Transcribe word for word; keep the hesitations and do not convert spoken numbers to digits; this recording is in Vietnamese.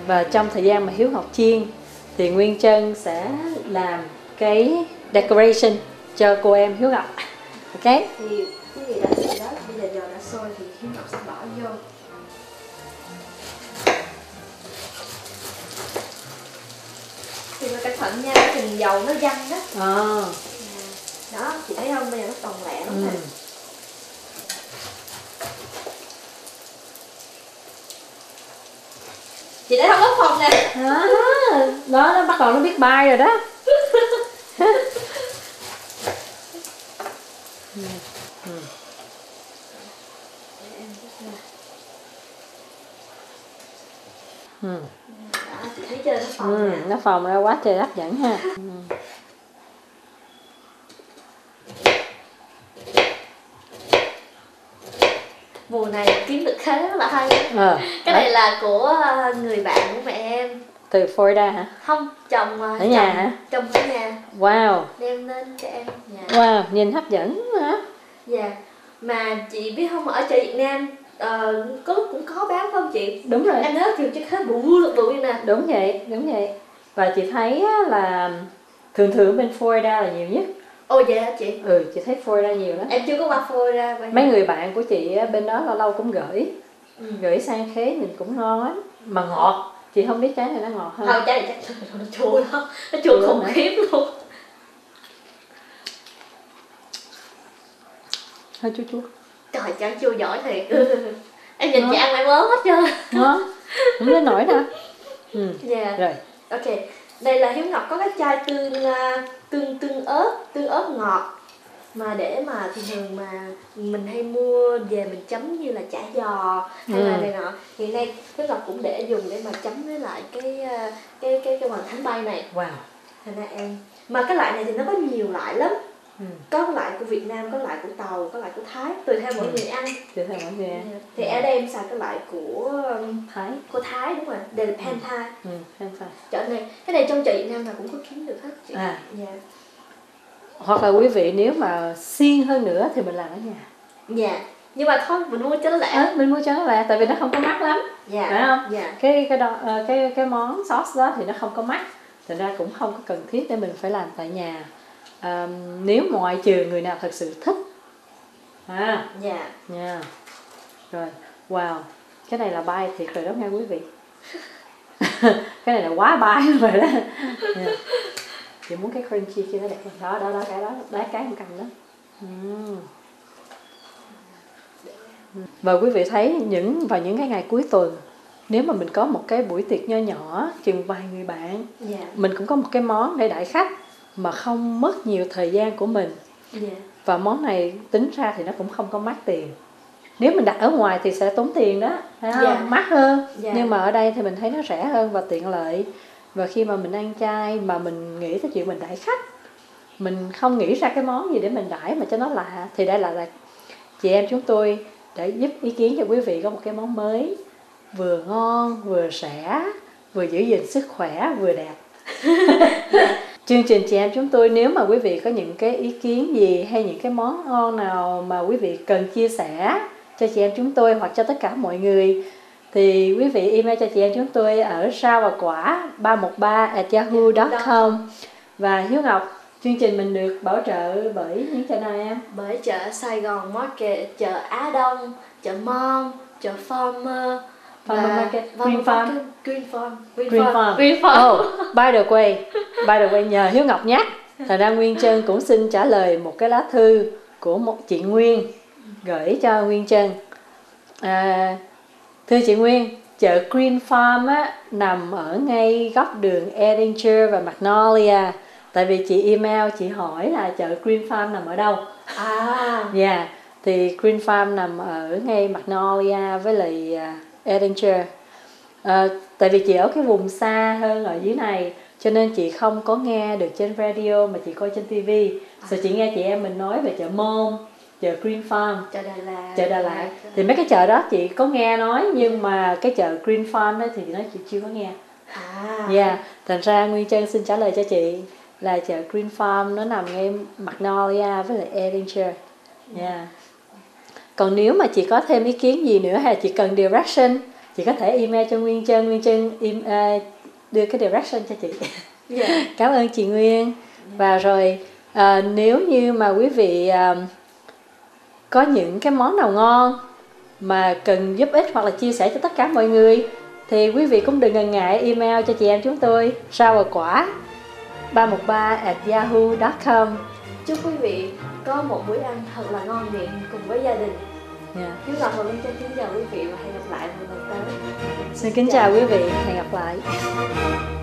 Và trong thời gian mà Hiếu Ngọc chiên thì Nguyên Trân sẽ làm cái decoration cho cô em Hiếu Ngọc. Ok. Thì cái gì đã vậy đó, bây giờ dầu đã sôi thì Hiếu Ngọc sẽ bỏ vô. Thì mà cẩn thận nha, chừng dầu nó văng đó. À. Đó, chị thấy không? Bây giờ nó còn lẹ lắm nè. Ừ. Chị thấy không, góc phòng nè. Đó, đó nó bắt đầu nó biết bay rồi đó. Ừ. Ừ. Ừ. Đó, chị thấy chưa, nó phồng ừ, nè. Nó phồng ra quá trời hấp dẫn ha. Ừ. Mùa này kiếm được khế rất là hay. Ờ, cái này là của người bạn của mẹ em. Từ Florida hả? Không, chồng ở nhà chồng, hả? chồng ở nhà. Wow. Đem lên cho em. Dạ. Wow, nhìn hấp dẫn hả? Dạ. Mà chị biết không, ở chợ Việt Nam uh, có lúc cũng có bán không chị? Đúng rồi. Em nhớ kiểu chiếc khế bự lực bự như nè. Đúng vậy, đúng vậy. Và chị thấy là thường thường bên Florida là nhiều nhất. Ồ vậy hả chị? Ừ, chị thấy Florida nhiều lắm. Em chưa có qua Florida. Mấy người bạn của chị bên đó lâu lâu cũng gửi. Ừ. Gửi sang khế nhìn cũng ngon lắm. Mà ngọt. Chị không biết trái này nó ngọt không? Không, trái này chắc nó chua lắm. Nó chua khủng khiếp luôn. Hơi chua chua. Trời, trái chua giỏi thiệt. Em nhìn chị ăn em ớn hết trơn. Ngon. Không đến nổi đâu. Ừ. Dạ. Rồi. Ok. Đây là Hiếu Ngọc có cái chai tương tương tương ớt, tương ớt ngọt. Mà để mà thường thường mà mình hay mua về mình chấm như là chả giò hay ừ. là này nọ. Hiện nay Hiếu Ngọc cũng để dùng để mà chấm với lại cái cái cái cái hoàng thánh bay này. Wow. Thành ra em. Mà cái loại này thì nó có nhiều loại lắm. Ừ. Có loại của Việt Nam, có loại của Tàu, có loại của Thái, tùy theo mỗi ừ. người ăn. Tùy theo mỗi người ăn. Thì ở đây em xài cái loại của Thái. Của Thái đúng rồi, đây là Pan Thai. Ừ, Pan Thai. Chợ này, cái này trong chợ Việt Nam là cũng có kiếm được hết chị. À. Dạ. Hoặc là quý vị nếu mà siêng hơn nữa thì mình làm ở nhà. Dạ. Nhưng mà thôi mình mua cho nó lẹ. À, mình mua cho nó lẹ tại vì nó không có mắc lắm. Dạ. Phải không? Dạ. Cái cái đó cái cái món sauce đó thì nó không có mắc. Thành ra cũng không có cần thiết để mình phải làm tại nhà. À, nếu ngoại trừ người nào thật sự thích. À. Dạ. Nha. Rồi, wow. Cái này là bay thiệt rồi đó nghe quý vị. Cái này là quá bay rồi đó. Yeah. Chị muốn cái crunchy kia nó đẹp hơn. Đó, đó, đó, cái đó, đá cái không cầm đó. Uhm. Và quý vị thấy những vào những cái ngày cuối tuần, nếu mà mình có một cái buổi tiệc nho nhỏ, chừng vài người bạn, yeah. mình cũng có một cái món để đãi khách mà không mất nhiều thời gian của mình. Yeah. Và món này tính ra thì nó cũng không có mắc tiền. Nếu mình đặt ở ngoài thì sẽ tốn tiền đó, phải không? Yeah. Mắc hơn. Yeah. Nhưng mà ở đây thì mình thấy nó rẻ hơn và tiện lợi. Và khi mà mình ăn chay mà mình nghĩ tới chuyện mình đãi khách, mình không nghĩ ra cái món gì để mình đãi mà cho nó lạ, thì đây là, là chị em chúng tôi để giúp ý kiến cho quý vị có một cái món mới, vừa ngon, vừa rẻ, vừa giữ gìn sức khỏe, vừa đẹp. Chương trình chị em chúng tôi, nếu mà quý vị có những cái ý kiến gì hay những cái món ngon nào mà quý vị cần chia sẻ cho chị em chúng tôi hoặc cho tất cả mọi người, thì quý vị email cho chị em chúng tôi ở rau và quả ba một ba a yahoo chấm com. Và Hiếu Ngọc, chương trình mình được bảo trợ bởi những chợ nào em? Bởi chợ Sài Gòn Market, chợ Á Đông, chợ Mon, chợ Farmer, Farmer Market, Green Farm. Green Farm. Green, Green Farm. Farm. Green Farm. Oh, by the way, by the way nhờ Hiếu Ngọc nhắc. Thành ra Nguyên Trân cũng xin trả lời một cái lá thư của một chị Nguyên gửi cho Nguyên Trân. À, thưa chị Nguyên, chợ Green Farm á, nằm ở ngay góc đường Edinger và Magnolia. Tại vì chị email chị hỏi là chợ Green Farm nằm ở đâu. À. Dạ, yeah, thì Green Farm nằm ở ngay Magnolia với lại Edinger. À, tại vì chị ở cái vùng xa hơn ở dưới này, cho nên chị không có nghe được trên radio mà chị coi trên tivi. Rồi chị nghe chị em mình nói về chợ Môn, chợ Green Farm, chợ Đà Lạt, chợ Đà Lạt. Thì mấy cái chợ đó chị có nghe nói, nhưng mà cái chợ Green Farm đó thì nó chị chưa có nghe. À. Dạ, yeah. Thành ra Nguyên Trân xin trả lời cho chị là chợ Green Farm nó nằm ngay Magnolia với lại Edinger. Dạ. Yeah. Còn nếu mà chị có thêm ý kiến gì nữa hay chị cần direction, chị có thể email cho Nguyên Trân. Nguyên Trân im, uh, đưa cái direction cho chị. Yeah. Cảm ơn chị Nguyên. Yeah. Và rồi uh, nếu như mà quý vị uh, có những cái món nào ngon mà cần giúp ích hoặc là chia sẻ cho tất cả mọi người, thì quý vị cũng đừng ngần ngại email cho chị em chúng tôi rau và quả ba một ba at yahoo chấm com. Chúc quý vị có một bữa ăn thật là ngon miệng cùng với gia đình. Yeah. Hiếu Ngọc và Nguyên Trân kính chào quý vị và hẹn gặp lại vào lần tới. Xin kính chào quý vị, hẹn gặp lại.